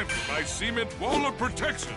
time for my cement wall of protection.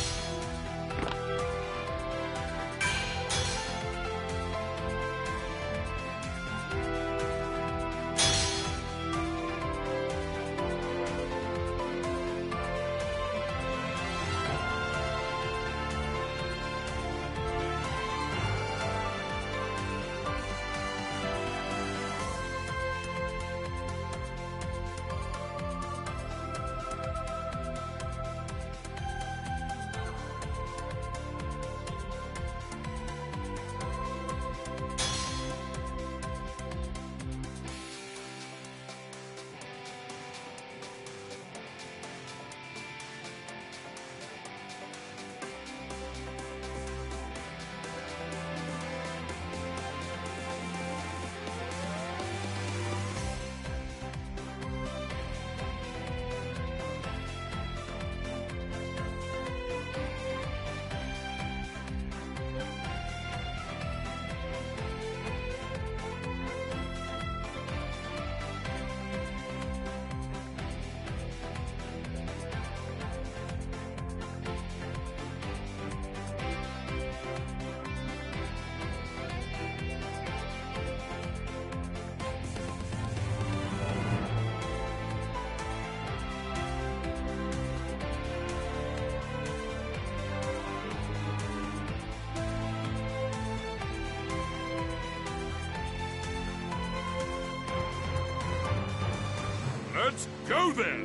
Let's go then!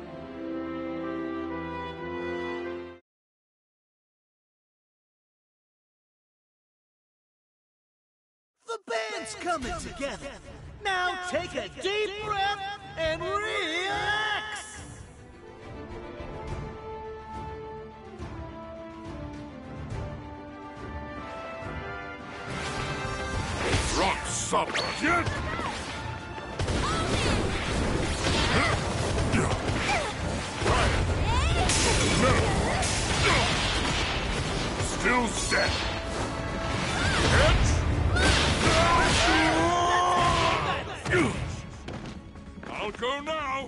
The band's coming together. Now take a deep breath and relax! Drop something yet? Still standing. I'll go now.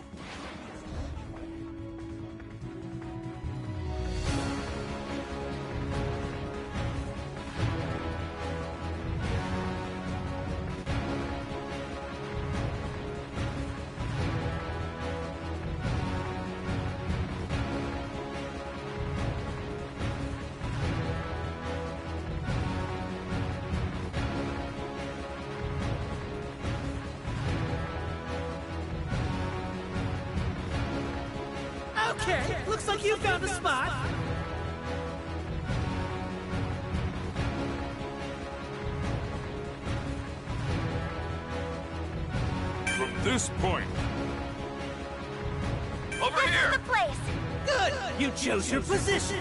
Okay, looks like you found a spot. From this point. Over here! The place. Good! You chose your position.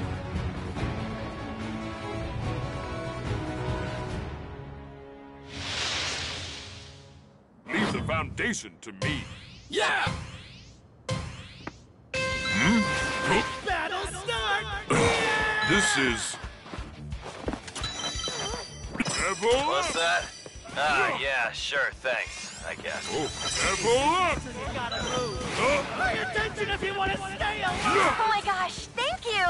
Leave the foundation to me. Yeah! Battle start! This is... Level up! What's that? Ah, yeah, sure, thanks, I guess. Oh, level up! You gotta move. Pay attention if you want to stay alive! Oh my gosh, thank you.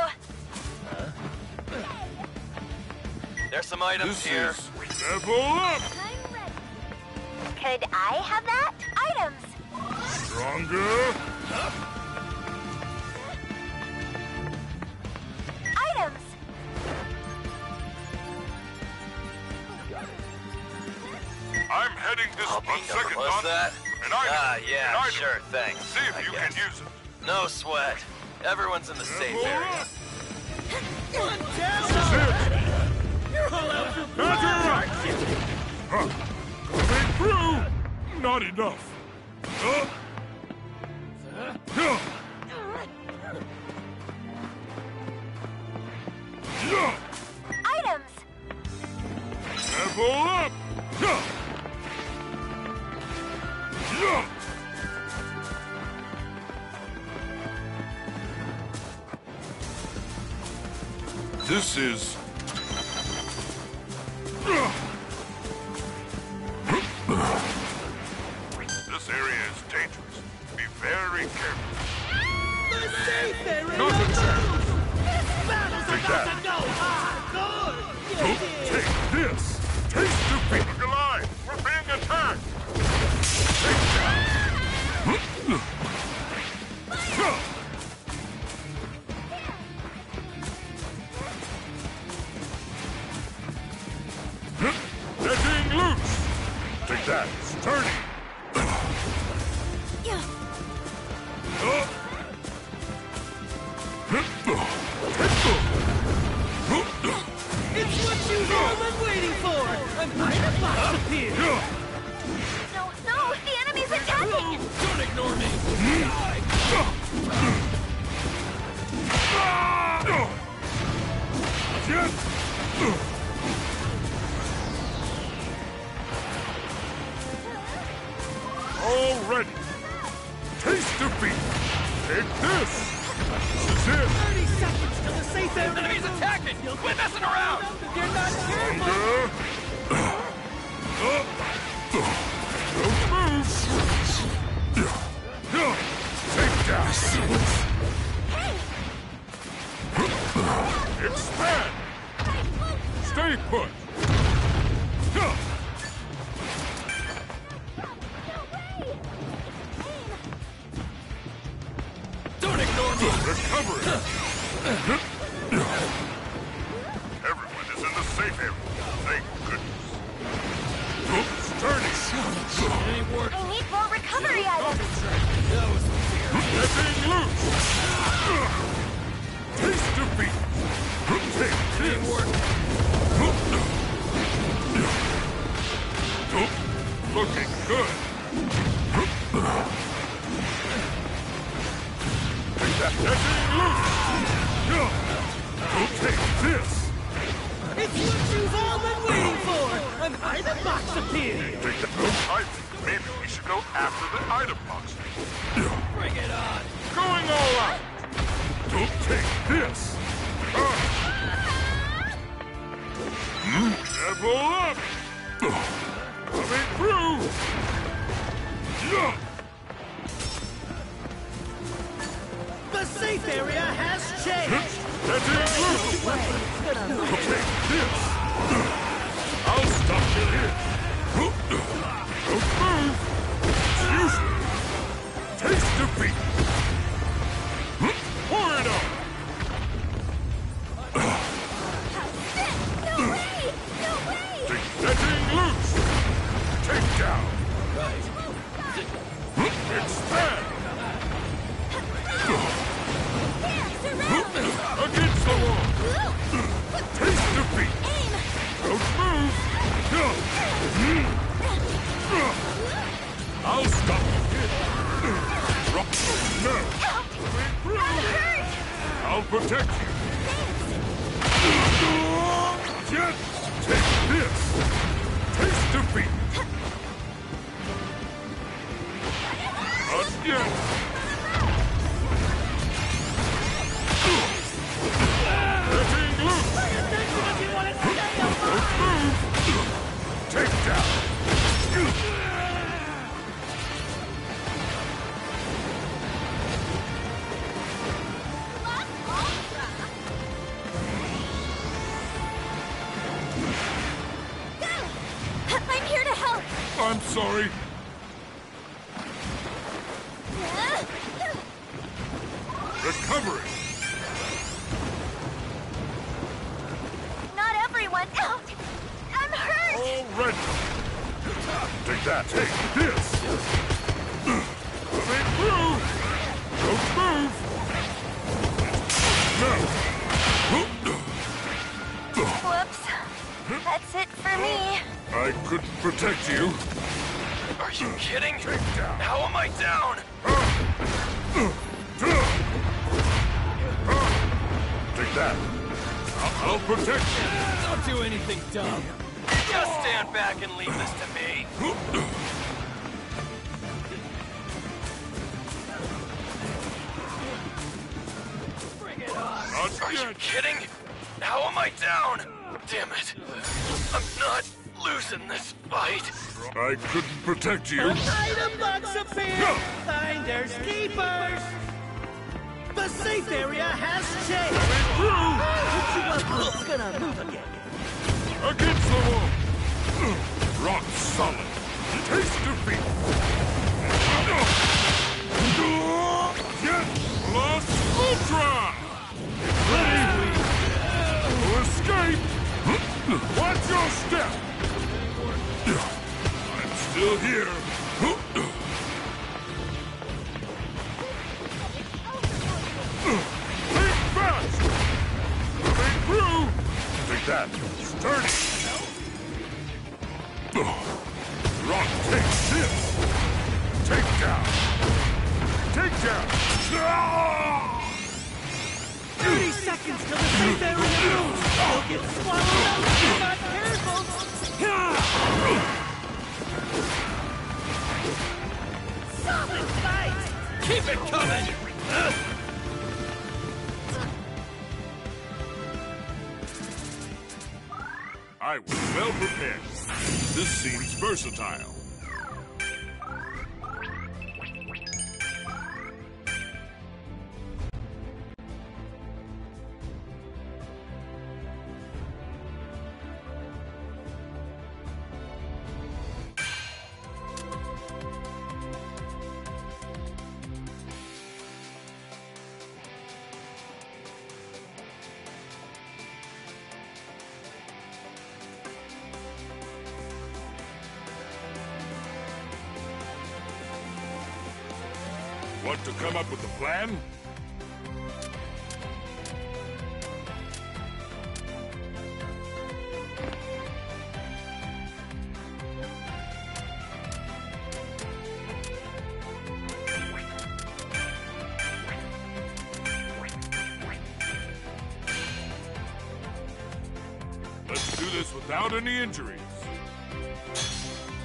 There's some items This here. is... Level up! I'm ready. Could I have that? Items. Stronger! Items. I'm heading this I'll be on second What's thought. that? An item. Ah, yeah, An item. sure, thanks. See if I you guess. can use it. No sweat. Everyone's in the safe Level area. up! One down! That's it! You're all out for That's blood, it! aren't you? Huh. Coming through! Not enough. Huh? Items. Level up! This is... This area is dangerous. Be very careful. The safe area Not a chance. moves! This battle's Take about that. to go hardcore! You dig? Take this! Taste defeat! Look alive! We're being attacked! Take that! Letting loose! Take that! It's turning! It's what you've all been waiting for! An item box appeared! No, no, the enemy's attacking! Don't ignore me! All ready! Taste defeat! Take this! This is it! 30 seconds till the safe area Enemy's moves. attacking! Quit messing around! If you're not careful! Don't move! Take down! Expand! Stay put! Don't ignore me! Recovery! Everyone is in the safe area. Thank goodness. Oops, turning! It ain't working. I need more recovery items! That was Letting loose! Taste defeat! Take it ain't this! working. Looking good! Take that! Letting loose! Take this! It's what you've all been waiting for! An item box appeared! Take that! I think maybe we should go after the item box. Bring it on! Going all out! Don't take this! Level up! Coming through! Yeah! The safe area has changed! Letting loose! Don't take this! I'll stop you here! Don't move! It's useless! Taste defeat! Pour it on! No way! No way! Letting loose! Take down! Right. Expand! Surround! Against the wall! Taste defeat! Aim! Don't move! I'll stop you here! Drop no! I'm hurt! I'll protect you! Jet! Take this! Taste defeat! Not yet! Letting loose! Don't move! Take down! I'm here to help! I'm sorry. Recovery! Not everyone out! I'm hurt! All ready! Take that! Take this! Coming through! Don't move! No! Whoops. That's it for me. I couldn't protect you. Are you kidding? Take down! How am I down? Take that! I'll protect you! Don't do anything dumb. Just stand back and leave this to me. Bring it on! Not Are you yet! kidding? How am I down? Damn it. I'm not losing this fight. I couldn't protect you. An item box appeared! Finders keepers! The safe area has changed! It's gonna move again. Against the wall! Rock solid! Taste defeat! Jet plus Ultra! Ready to escape! Watch your step! I'm still here! Think fast! Coming through! Take that! Sturdy! Rock takes this! Take down! Take down! 30 seconds till the safe area moves! You'll get swallowed up if you're not careful! Solid fight! Keep it coming! I was well prepared. This seems versatile. Want to come up with a plan? Let's do this without any injuries.